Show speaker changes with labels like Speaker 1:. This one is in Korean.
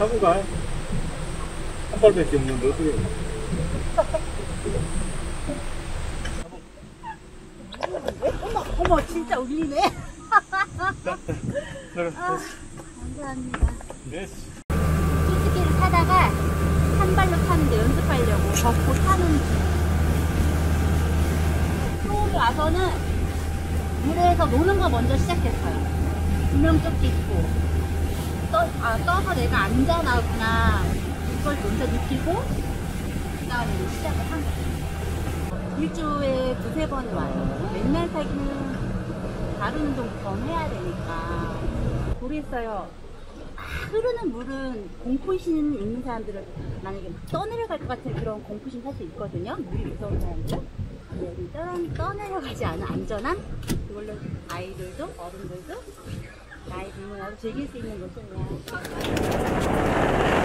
Speaker 1: 타고 가. 한 발밖에 없는데 어떻게?
Speaker 2: 어머 진짜 울리네. 감사합니다.
Speaker 1: 네.
Speaker 2: 수수께를 타다가 한 발로 타는데 연습하려고 걷고 타는 중. 서울에 와서는 물에서 노는 거 먼저 시작했어요. 구명조끼 입고 떠서 내가 안전하구나 이걸 먼저 느끼고 그 다음에 시작을 한 거예요. 일주일에 두세 번을 와요. 맨날 타기는 다른 운동 해야 되니까. 모르겠어요. 흐르는 물은 공포심 있는 사람들은 만약에 떠내려갈 것 같은 그런 공포심 사실 있거든요. 물이 무서운 사람들. 근데 떠내려가지 않은 안전한 그걸로 아이들도 어른들도 나이 들면서 즐길 수 있는 곳이에요.